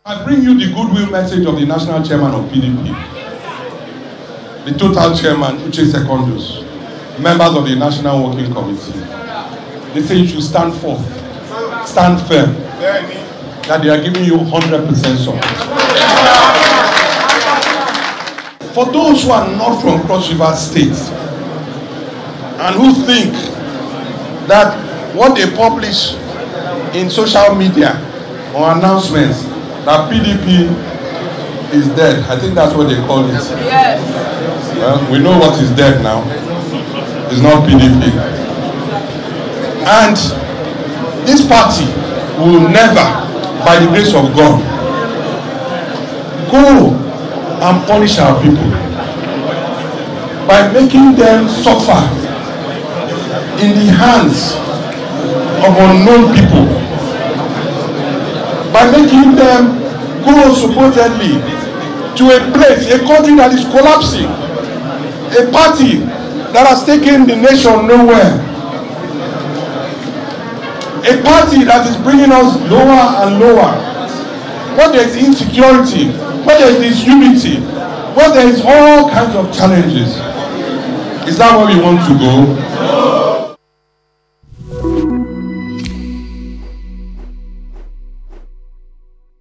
I bring you the goodwill message of the national chairman of PDP, the total chairman, Uche Secondus, members of the National Working Committee. They say you should stand forth, stand firm, that they are giving you 100% support. For those who are not from Cross River State and who think that what they publish in social media or announcements that PDP is dead, I think that's what they call it. Yes. Well, we know what is dead now. It's not PDP. And this party will never, by the grace of God, go and punish our people by making them suffer in the hands of unknown people, by making them go supposedly to a place, a country that is collapsing, a party that has taken the nation nowhere, a party that is bringing us lower and lower, where there is insecurity, where there is disunity, where there is all kinds of challenges. Is that where we want to go?